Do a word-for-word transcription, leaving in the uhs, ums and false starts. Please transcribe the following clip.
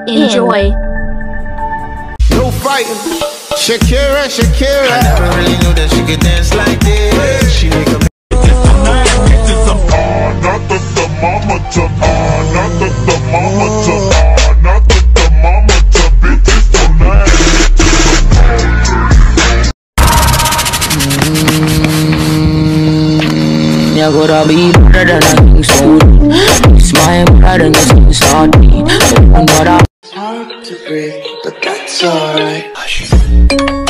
Enjoy. No fighting. Shakira, Shakira. I never really knew that she could dance like this. She make a not the the mama to ah, not the the mama to ah, not the the mama to bitches tonight. You gotta be better than I think so. It's my pride and it's salty. It's hard to breathe, but that's alright.